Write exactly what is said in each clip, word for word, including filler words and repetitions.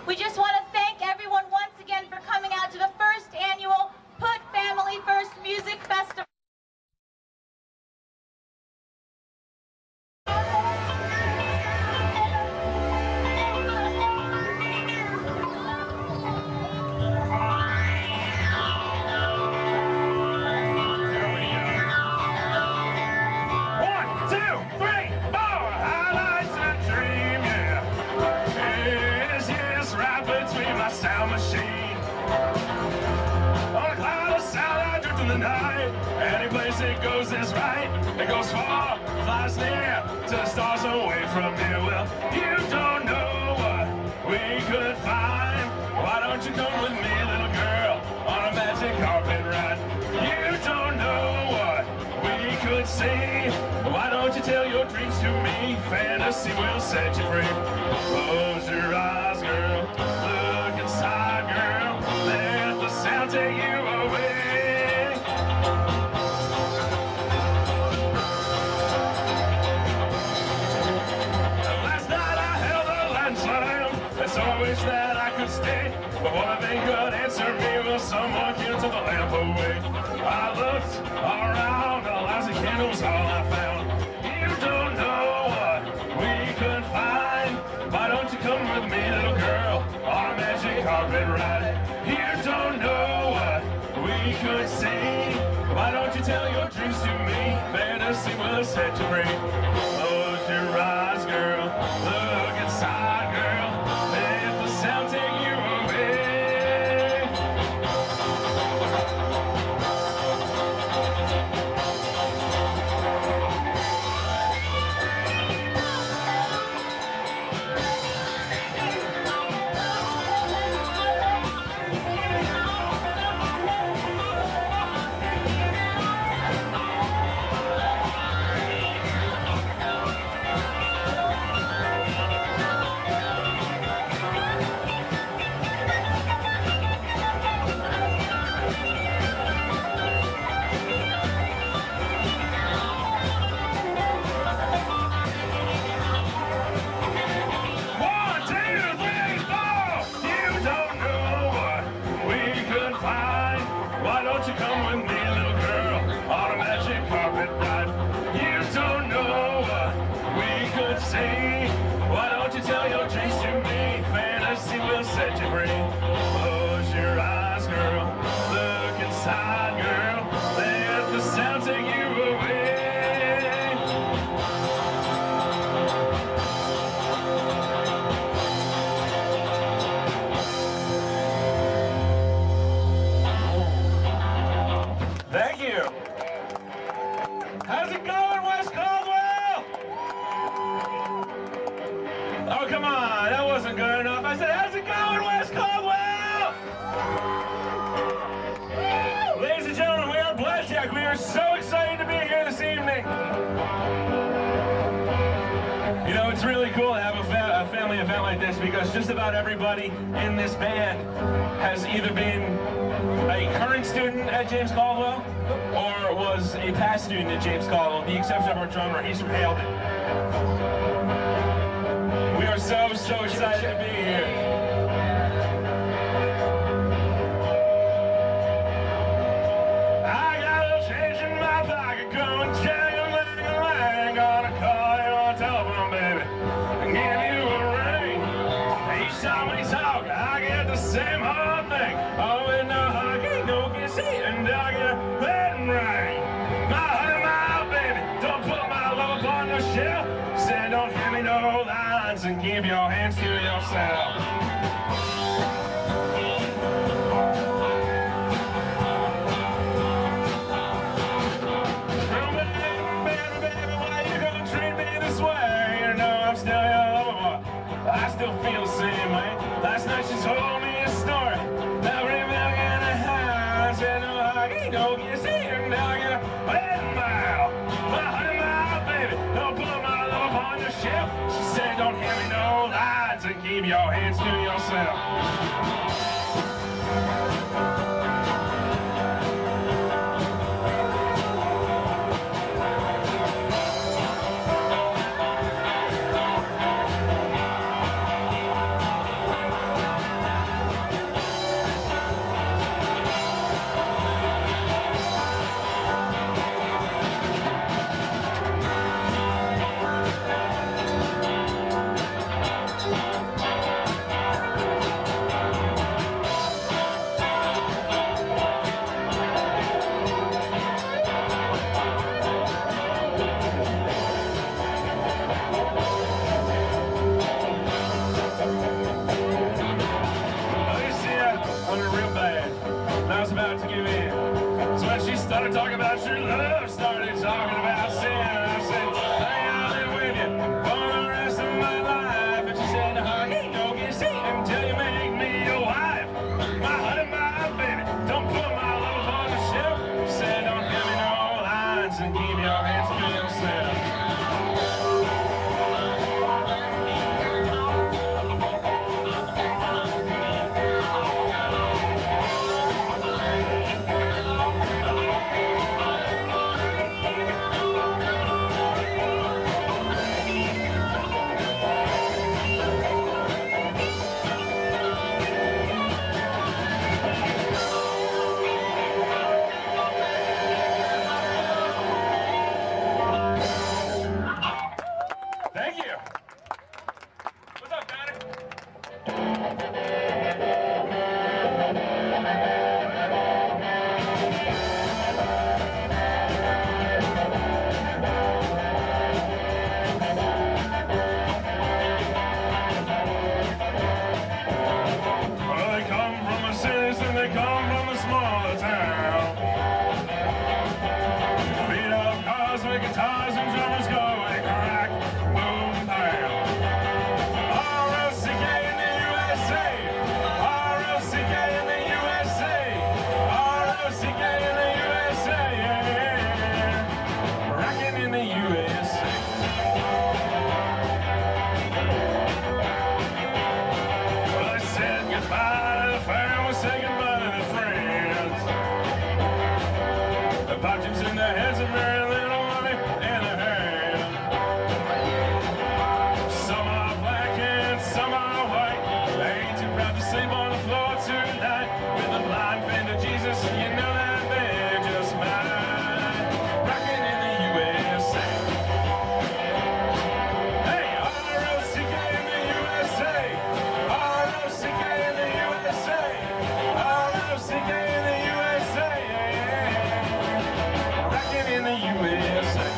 We just want to thank everyone once again for coming out to the first annual Put Family First Music Festival. Sound machine on a cloud of sound I drift in the night. Any place it goes is right. It goes far, flies near, to the stars away from here. Well, you don't know what we could find. Why don't you come with me, little girl, on a magic carpet ride? You don't know what we could see. Why don't you tell your dreams to me? Fantasy will set you free. Close your eyes, girl. Look inside, girl. Let the sound take you away. Last night I held a line slam, and so I wish that I could stay. But what they could answer me was someone came to the lamp away. I looked around, a lousy candle was all I found. You don't know what we could find. Why don't you come with me, little girl, on a magic carpet ride? You don't know what we could see. Why don't you tell your dreams to me? Fantasy will set you free. Close your eyes, girl. Look inside, girl. Let the sound take you away. Set you free. Close your eyes, girl. Look inside, girl. Let the sound take you away. Thank you. How's it going, West Caldwell? Oh, come on. That wasn't good enough. I said, how's it going, West Caldwell? Woo! Ladies and gentlemen, we are Blackjack. We are so excited to be here this evening. You know, it's really cool to have a, fa a family event like this because just about everybody in this band has either been a current student at James Caldwell or was a past student at James Caldwell, with the exception of our drummer. He's from Haledon. We are so, so excited to be here. I got a change in my pocket going jang-a-lang-a-lang. Gonna call you on telephone, baby, and give you a ring. Each time we talk, I get the same old thing. Oh, and no hockey, no kissing, and I get a wedding ring. My honey, my baby, don't put my love upon the shelf. Said don't hand me no lines and keep your hands to yourself. I still feel the same way. Last night she told me a story. Now we're back in the house. And no hockey, no kissing. And now I get a wedding mile. My honey, my baby, don't put my love upon your shelf. She said, don't hand me no lies and keep your hands to yourself. dance, you know that they're just mine. Rocking in the U S A. Hey, R O C K in the U S A. R O C K in the U S A. R O C K in the U S A. Rocking in the U S A.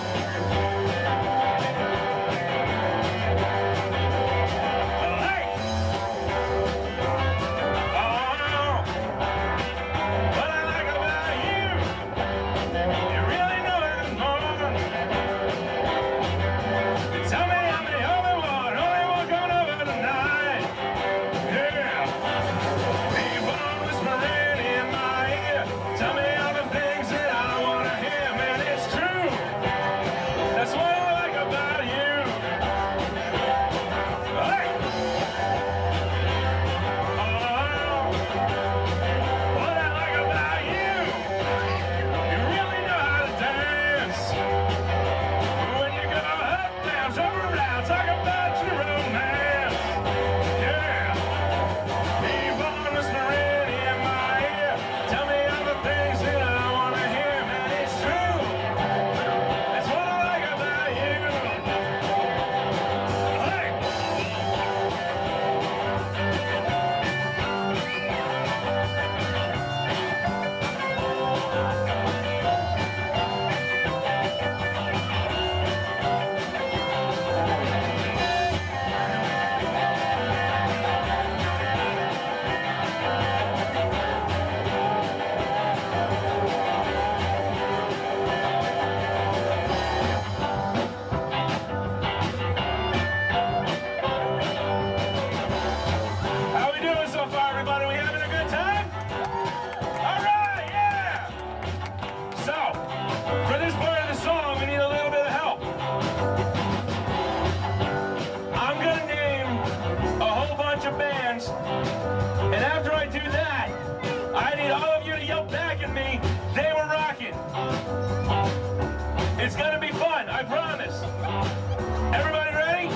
It's gonna be fun, I promise. Everybody ready?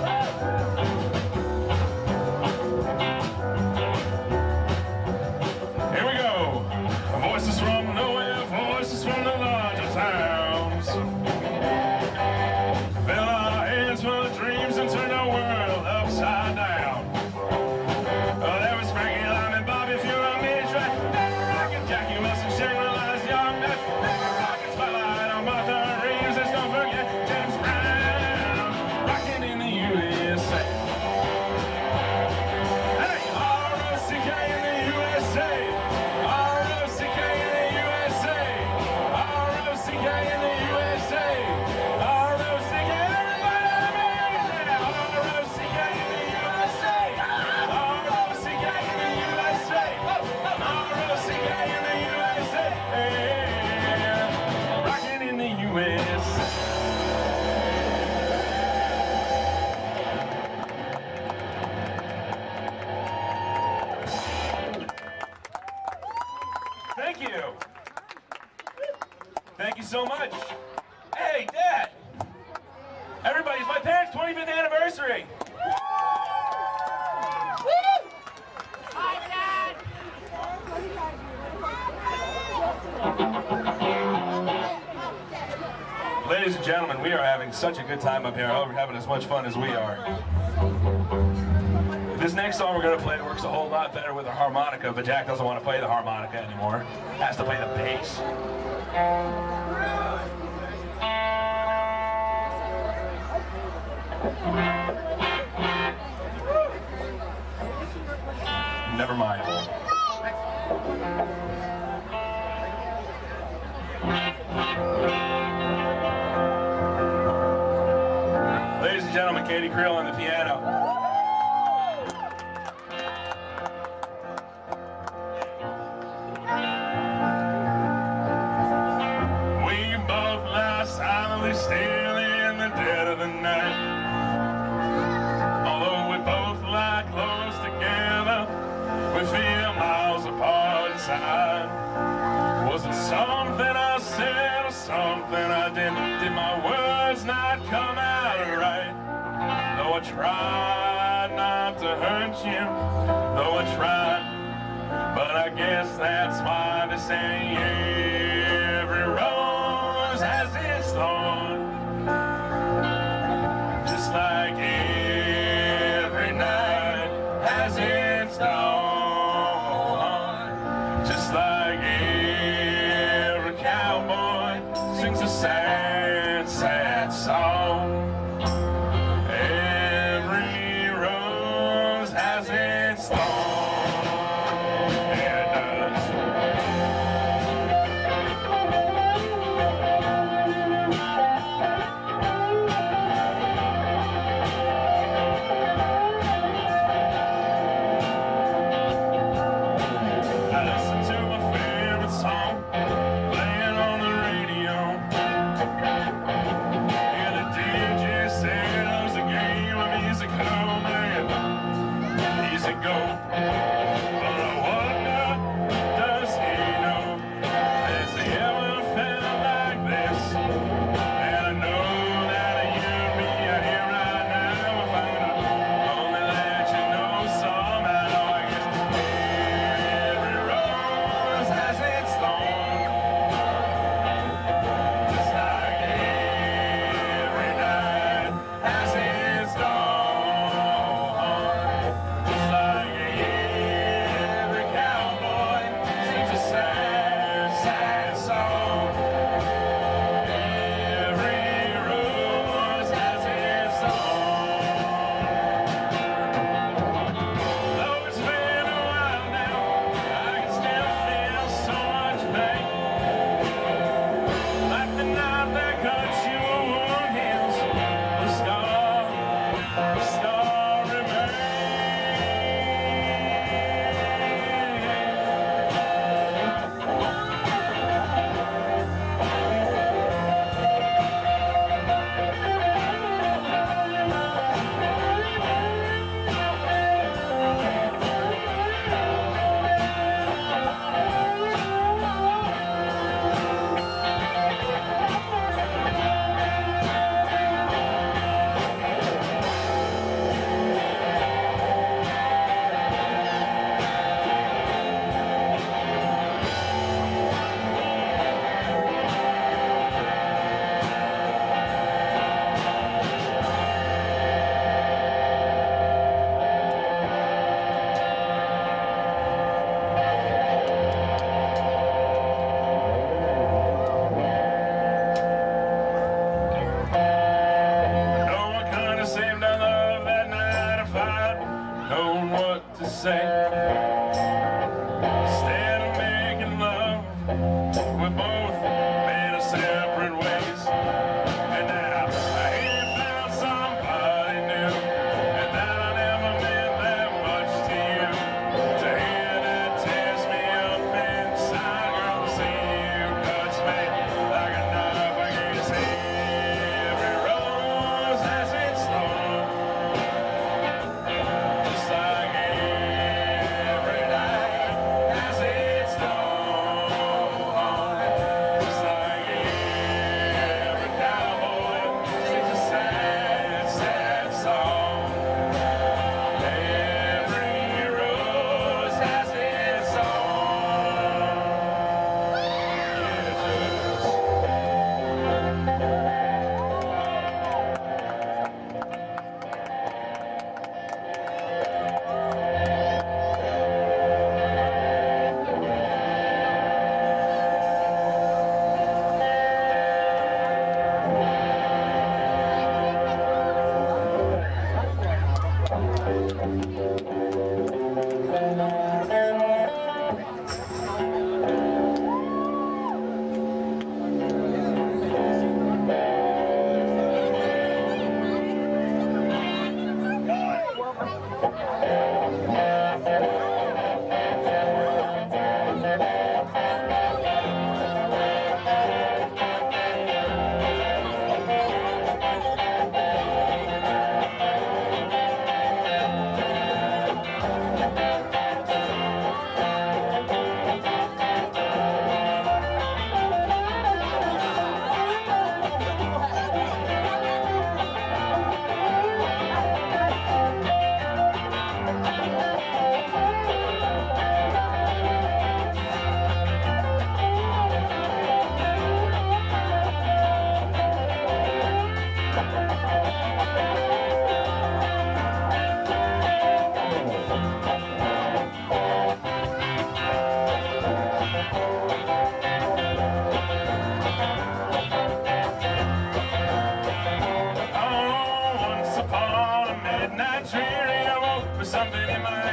Here we go. Voices from nowhere, voices from the larger towns. Fill our heads full of dreams and turn our world upside down. Oh, there was Frankie, Lime, and Bobby, if you're a mini track. Never rockin' Jack, you mustn't shame the last young man. Never rockin' Spotlight on Martha. Thank you. Thank you so much. Hey, Dad. Everybody, it's my parents' twenty-fifth anniversary. Woo! Hi, Dad. Ladies and gentlemen, we are having such a good time up here. I hope you're having as much fun as we are. This next song we're going to play works a whole lot better with a harmonica, but Jack doesn't want to play the harmonica anymore. Has to play the bass. Never mind. Ladies and gentlemen, Katie Creel on the piano. Still in the dead of the night. Although we both lie close together, we feel miles apart inside. Was it something I said or something I did? Did my words not come out right? Though I tried not to hurt you, though I tried, but I guess that's my decision. say every rose has its thorn, just like every night has its dawn, just like every cowboy sings a sad, sad song. Every rose has its thorn. Every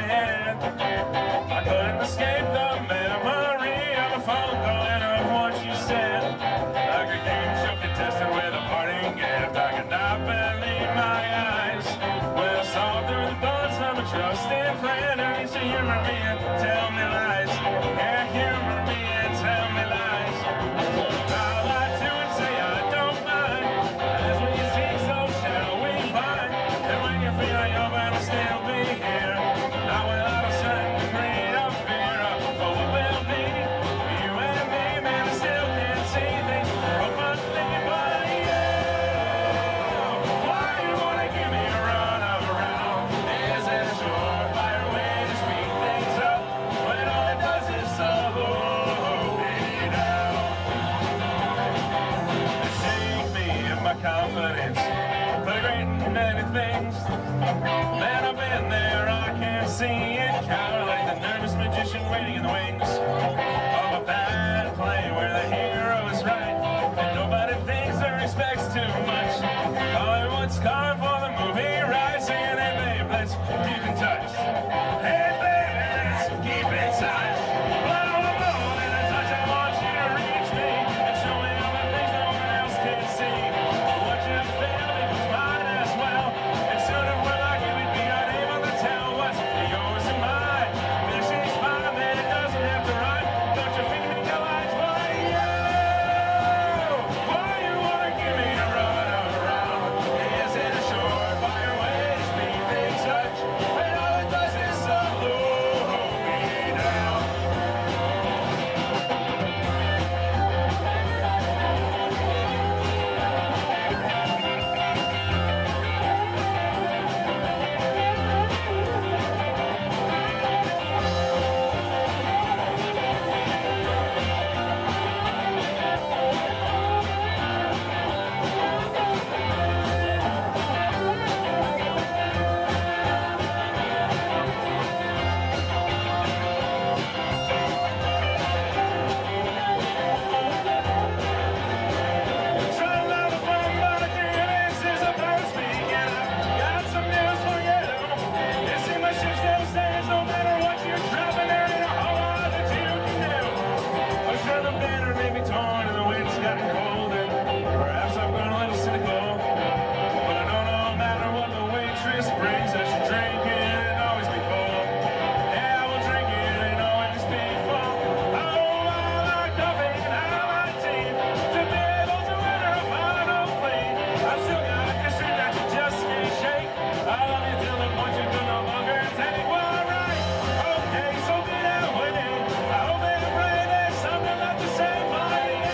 head. I couldn't escape the memory of a phone call and of what you said. Like a game show contestant with a parting gift, I could not believe my eyes when I saw through the bullets of a trusted friend who used to humor me and tell me lies. Yeah, humor me and tell me lies. I'll lie to and say I don't mind. As when you seek, so shall we find. And when you feel like you're gonna still be here, not without a certain degree of fear of what will be. You and me, man, I still can't see things from one thing but you. Why you wanna give me a run around? Is it a surefire way to speed things up when all it does is slow me down? Shake me in my confidence, but great in many things. Man, I've been there, I can't see it. Cower like the nervous magician waiting in the wings of a bad play where the hero is right and nobody thinks or expects too much. Hollywood's calling for the movie right, saying, hey babe, let's keep in touch. Hey babe, let's keep in touch. Blow alone in a touch, I want you to reach me and show me all the things no one else can see. What you feel equals mine as well, and soon if we're lucky we'd be unable to tell what's yours and mine. This is fine, man, it doesn't have to rhyme. Don't you feed me your lies, boy, you? Why you wanna give me a run around? Is it a surefire way to speed things up when all it does is slow me down? Some of the fun Margaritaville is about speaking. I've got some news for you. You see my ship still stands no matter what you're dropping. There ain't a whole lot that you can do. I'm sure the banner may be torn and the wind's gotten cold, and perhaps I've gone a little cynical. But I know no matter what the waitress brings, I should drink it and always be full. Yeah, I will drink it and always be full. Oh, I like coffee and I like tea. To be able to enter a final plea. I've still got history that you just can't shake. I love you till the point you can no longer take. Well, alright, okay, so be that way. I hope and pray there's something left to say for you.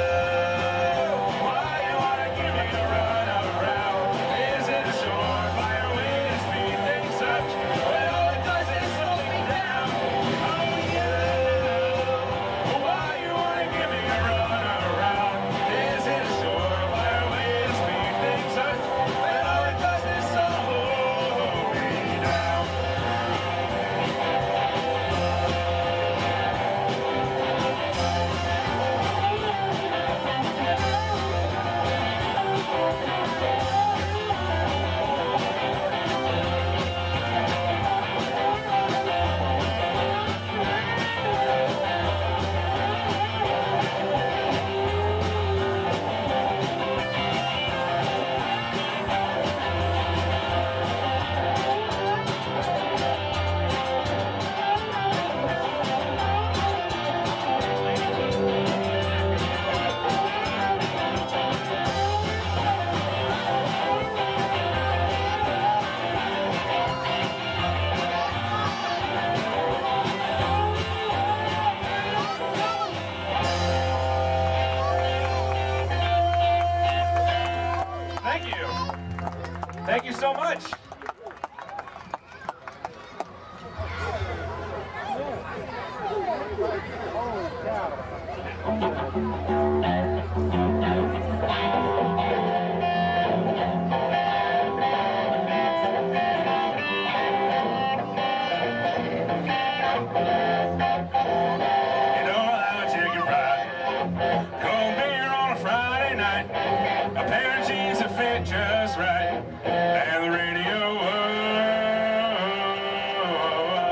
Why you wanna give me a run around? Is it a surefire way to speed things up when all it does is slow me down? Oh yeah. Why you wanna give me a run around? Is it a surefire way to speed things up when all it does is slow me down? Thank you. Thank you so much. You know how chicken fried, cold beer on a Friday night, a pair of jeans that fit just right, and the radio. Oh, oh, oh,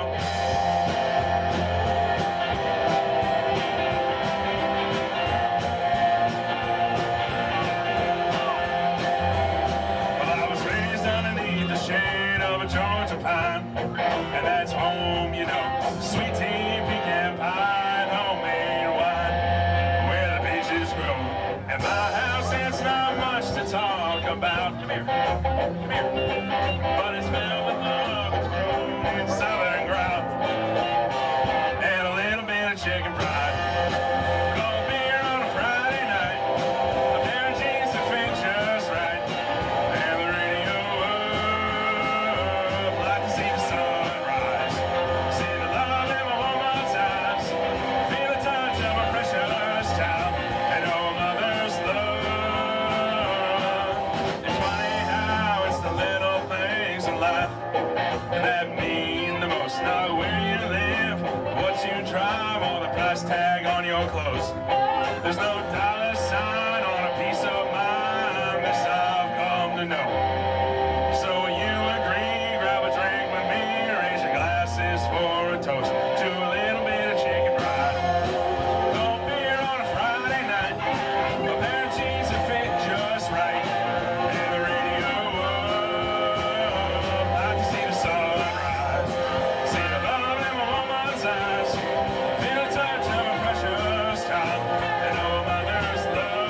no clothes. There's no dollar sign on a piece of mind. This I've come to know. So will you agree, grab a drink with me, raise your glasses for a toast to a little bit of chicken fried. Cold beer on a Friday night, a pair of jeans that fit just right, and the radio up. Like to see the sunrise, see the love in my woman's eyes, feel the touch of a precious child, and know a mother's love.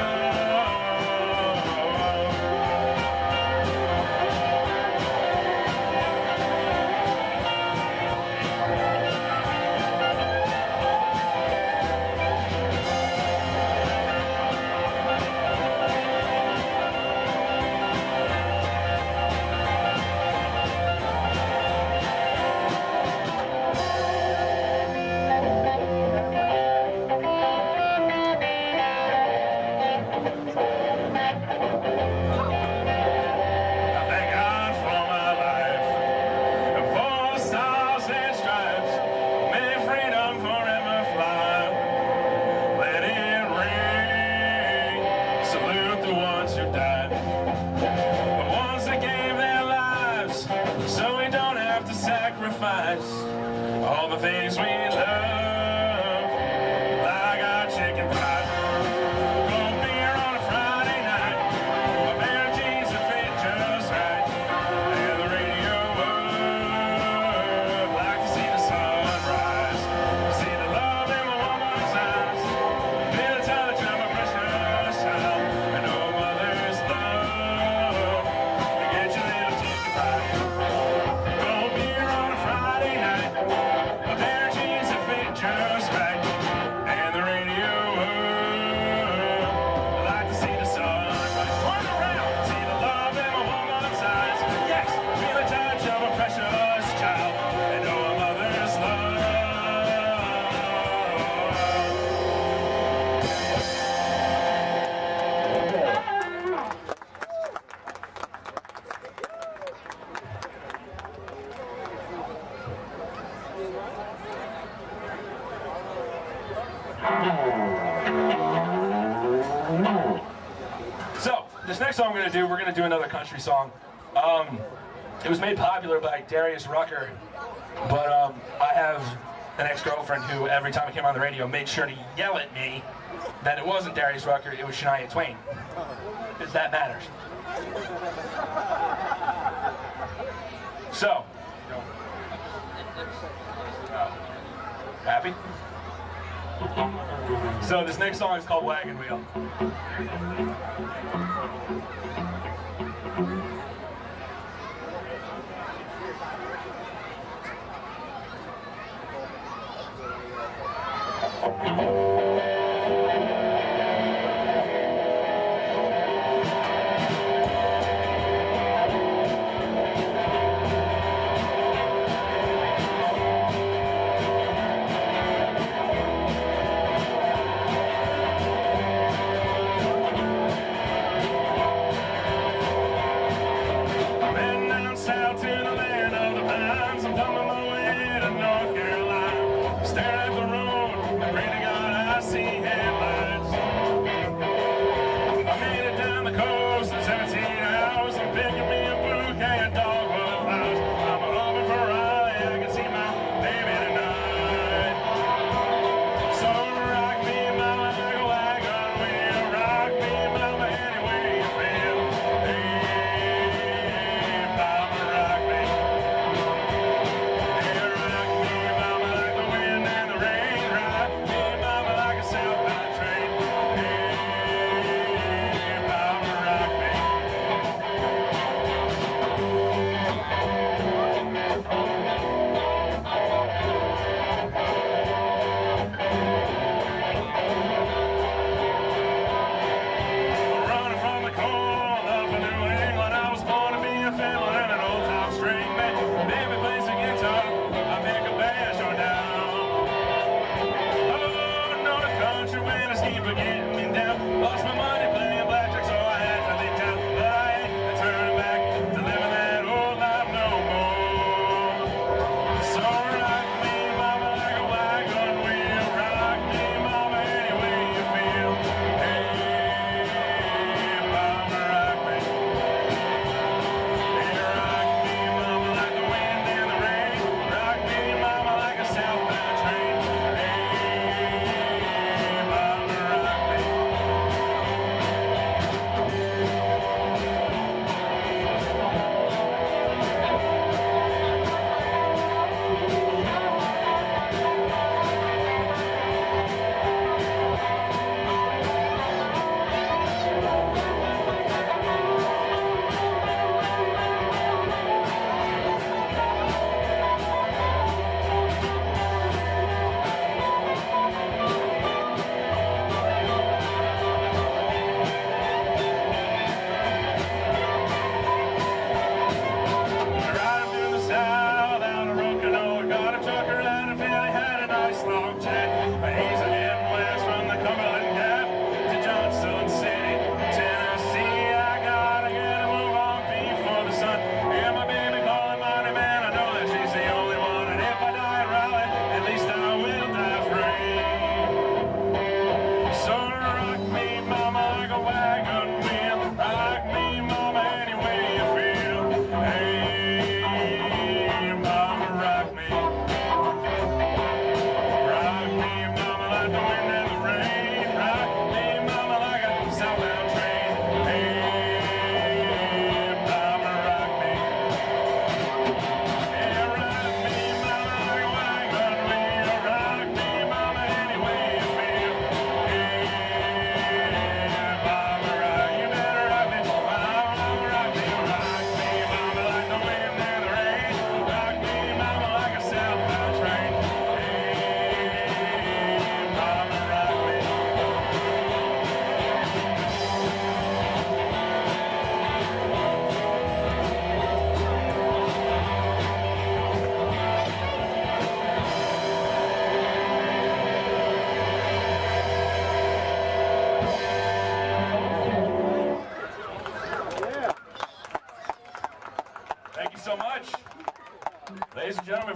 I thank God for my life, and for the stars and stripes. May freedom forever fly. Let it ring. Salute the ones who died, the ones that gave their lives, so we don't have to sacrifice all the things we love, like our chicken fried. Cold beer on a Friday night, a pair of jeans that fit just right, and the radio up. Like to see the sunrise, see the love in my woman's eyes, feel the touch of a precious child, and know a mother's love. To get your little chicken fried. Cold beer on a Friday night, a pair of jeans that fit just right, and the radio up. I like to see the sunrise. Run around, see the love in my woman's eyes. Yes, feel the touch of a precious child, and know a mother's love. So, this next song we're going to do, we're going to do another country song. Um, it was made popular by Darius Rucker, but um, I have an ex-girlfriend who, every time I came on the radio, made sure to yell at me that it wasn't Darius Rucker, it was Shania Twain. Because that matters. So, happy? So this next song is called Wagon Wheel.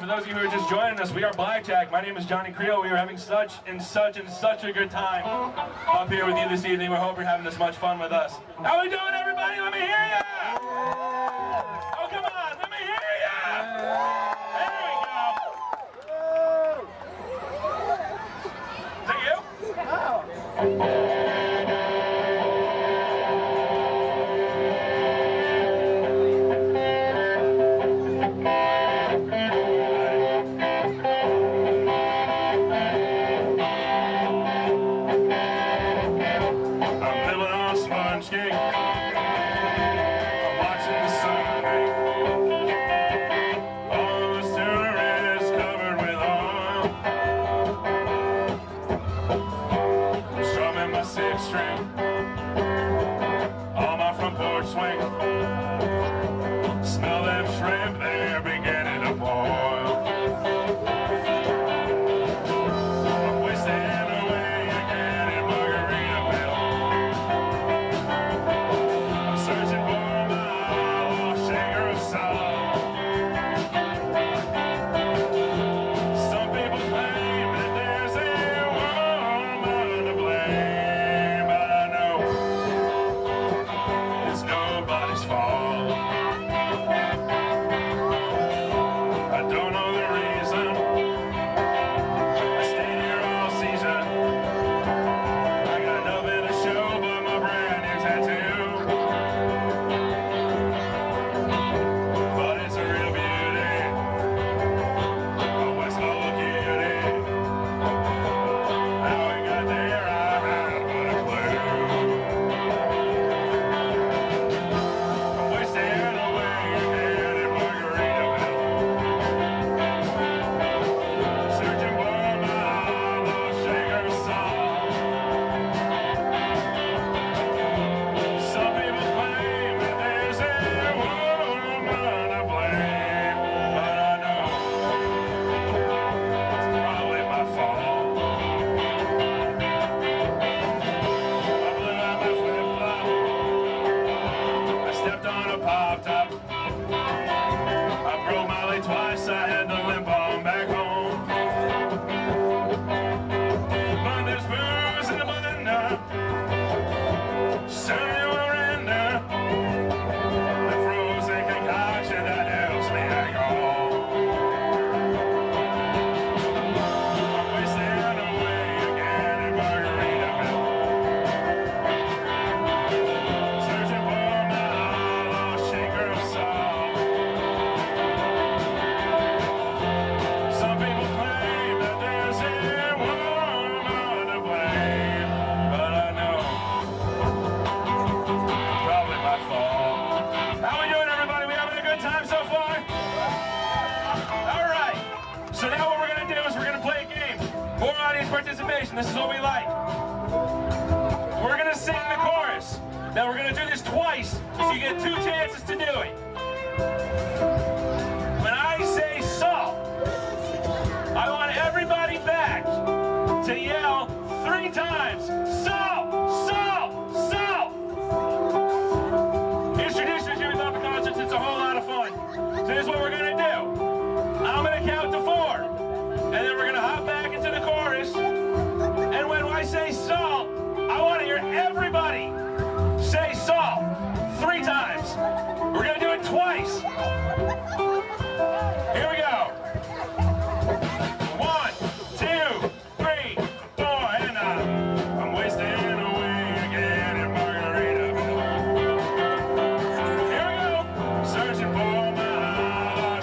those of you who are just joining us, we are Blackjack. My name is Johnny Creel. We are having such and such and such a good time up here with you this evening. We hope you're having as much fun with us. How we doing, everybody? Let me hear ya! Oh, come on, let me hear ya! There we go. Is that you? Oh. Smell them shrimp, they're beginning to boil. I'm wasting away again in Margaritaville. I'm searching for my lost shaker of salt. Some people claim that there's a woman to blame, but I know it's nobody's fault. This is what we like. We're going to sing the chorus. Now we're going to do this twice, so you get two chances to do it. When I say salt, I want everybody back to yell three times, salt, salt, salt. Here's tradition as you love the concerts. It's a whole lot of fun. So here's what we're going to do. I'm going to count to four, and then we're going to hop back into the chorus. And when I say salt, I want to hear everybody say salt three times. We're going to do it twice. Here we go. One, two, three, four, and uh, I'm wasting away again in Margaritaville. Here we go. Searching for my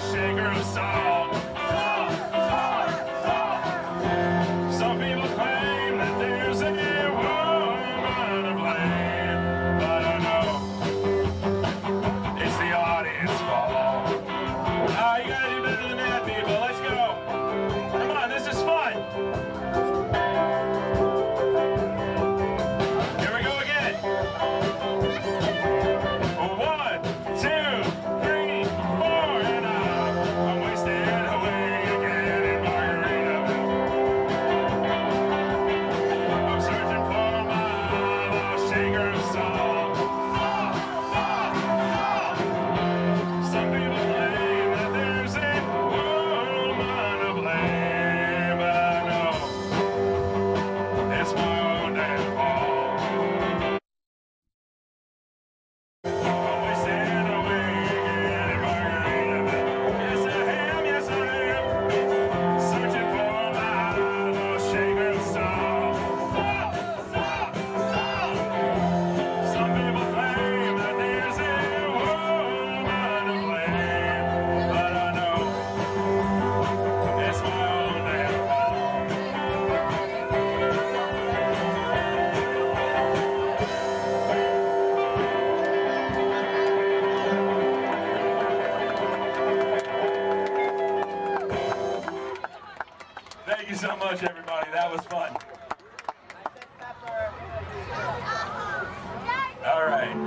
Thank you so much, everybody. That was fun. All right.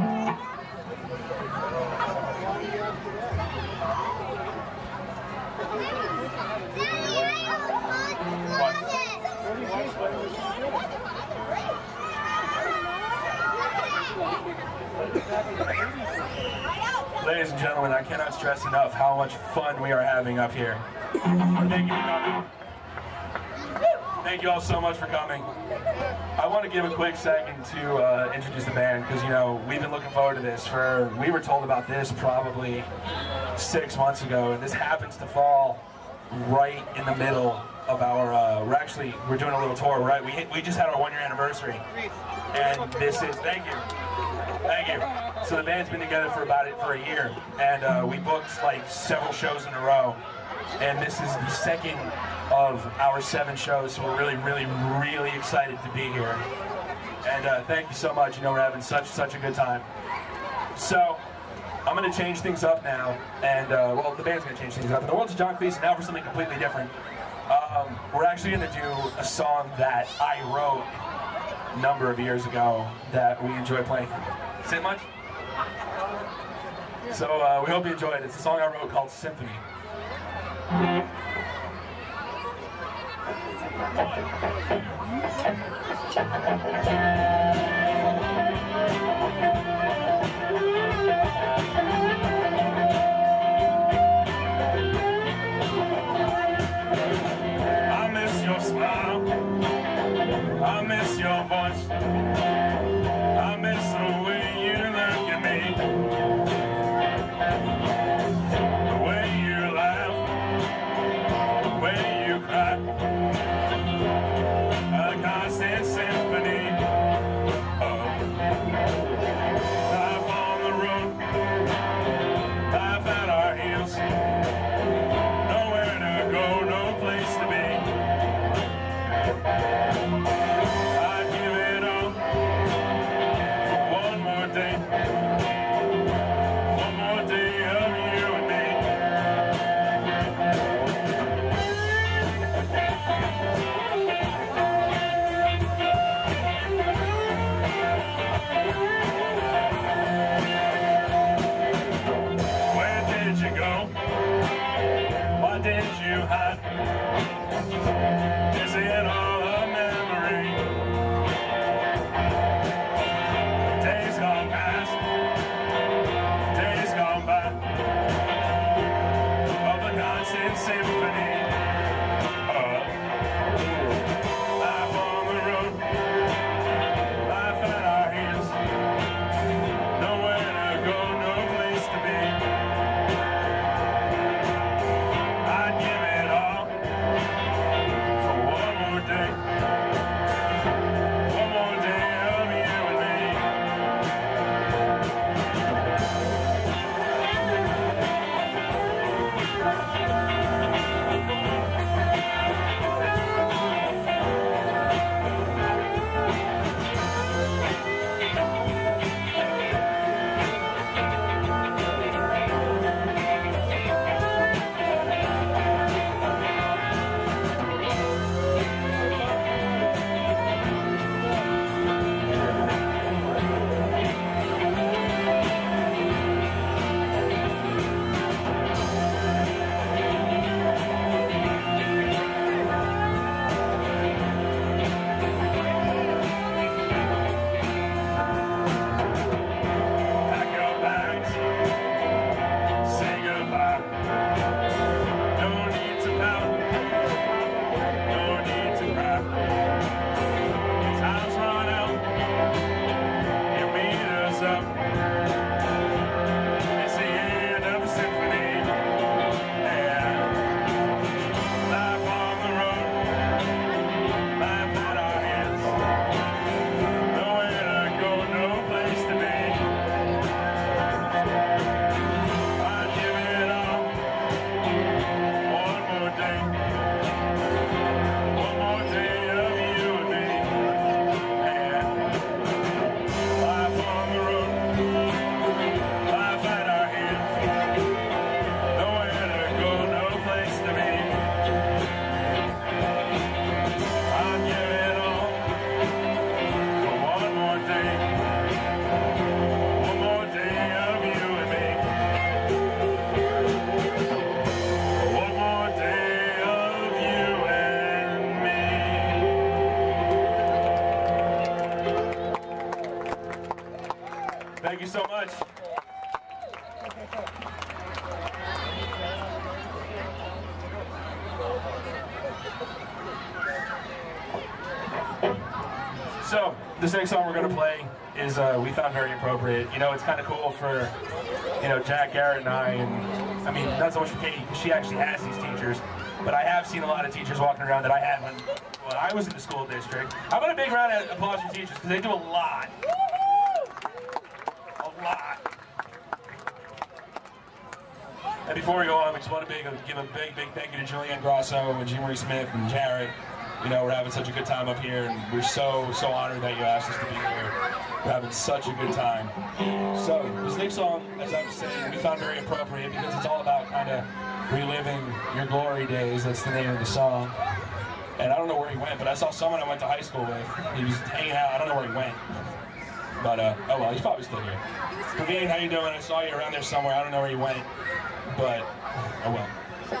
Ladies and gentlemen, I cannot stress enough how much fun we are having up here. Thank you for coming. Thank you all so much for coming. I want to give a quick second to uh, introduce the band, because, you know, we've been looking forward to this for, we were told about this probably six months ago, and this happens to fall right in the middle of our, uh, we're actually, we're doing a little tour, right? We, we just had our one year anniversary, and this is, thank you, thank you. So the band's been together for about it for a year, and uh, we booked like several shows in a row, and this is the second of our seven shows, so we're really, really, really excited to be here. And uh, thank you so much. You know, we're having such, such a good time. So, I'm going to change things up now, and, uh, well, the band's going to change things up. In the words of John Cleese, now for something completely different. Um, we're actually going to do a song that I wrote a number of years ago that we enjoy playing. Say much? So, uh, we hope you enjoy it. It's a song I wrote called Symphony. I miss your smile, I miss your voice, I miss the way you look at me, the way you laugh, the way you cry, a constant symphony of life on the road, life at our heels, nowhere to go, no place to be. I'd give it all for one more day, one more day of you and me. Where did you go? Why did you hide? Is it all a memory? Days gone past, days gone by, of the constant symphony of life on the road, life at our heels, nowhere to go, no place to be. I'd give it all for one more day, you so much. So, this next song we're going to play is, uh, we found very appropriate. You know, it's kind of cool for, you know, Jack, Garrett, and I, and, I mean, not so much for Katie, because she actually has these teachers, but I have seen a lot of teachers walking around that I had when, when I was in the school district. How about a big round of applause for teachers, because they do a lot. A lot. And before we go on, we just want to big, give a big, big thank you to Julianne Grosso and Jean Marie Smith and Jarrett. You know, we're having such a good time up here, and we're so, so honored that you asked us to be here. We're having such a good time. So, this next song, as I was saying, we found very appropriate because it's all about kind of reliving your glory days. That's the name of the song. And I don't know where he went, but I saw someone I went to high school with. He was hanging out. I don't know where he went. But, uh, oh well, he's probably still here. Praveen, how you doing? I saw you around there somewhere. I don't know where you went. But, oh well.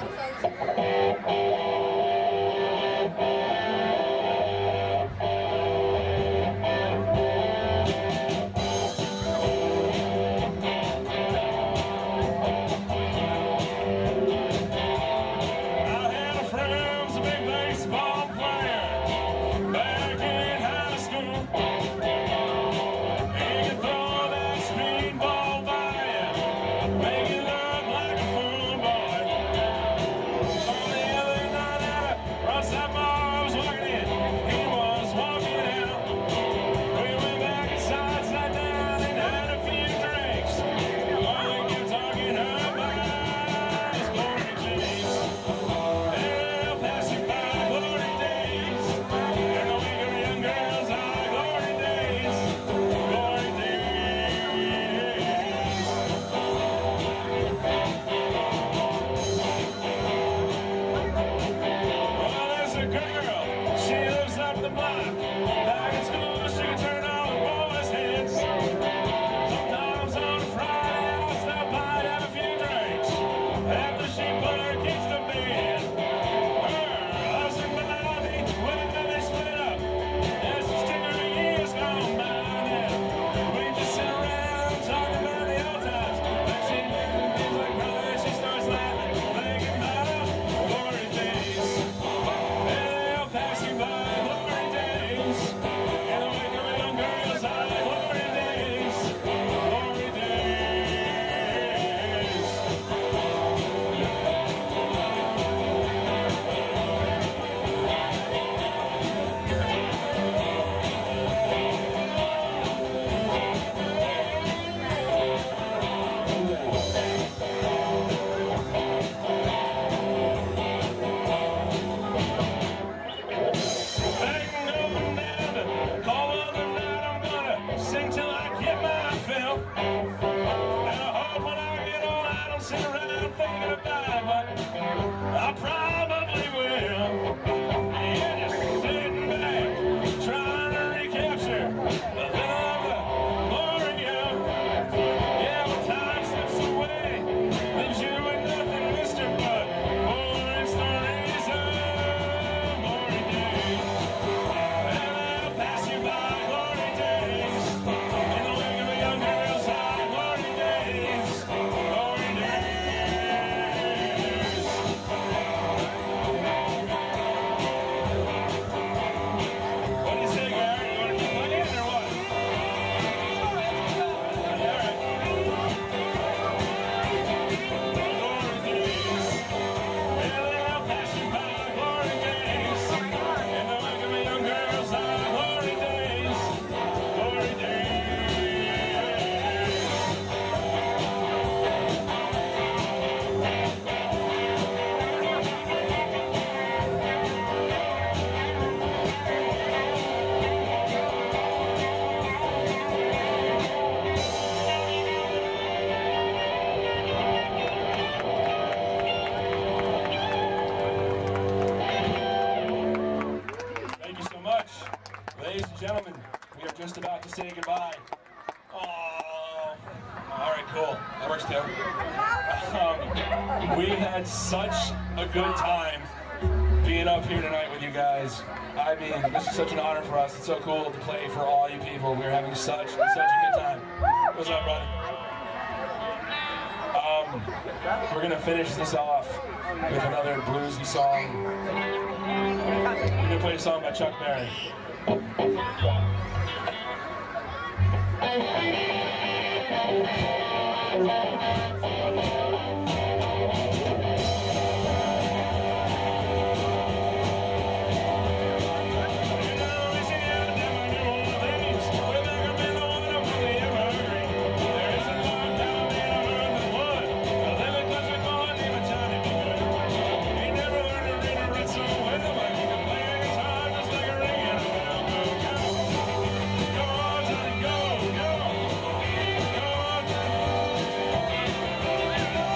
Gentlemen, we are just about to say goodbye. Oh, all right, cool. That works too. Um, we had such a good time being up here tonight with you guys. I mean, this is such an honor for us. It's so cool to play for all you people. We're having such, such a good time. What's up, brother? Um, we're gonna finish this off with another bluesy song. We're gonna play a song by Chuck Berry. Go, go, go.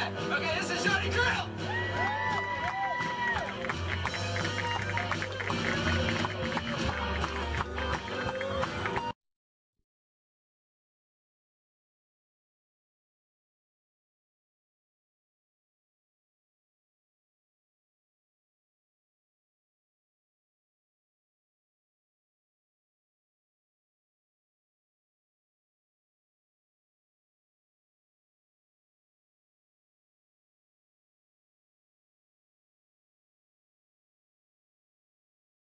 Okay, this is Johnny Grill.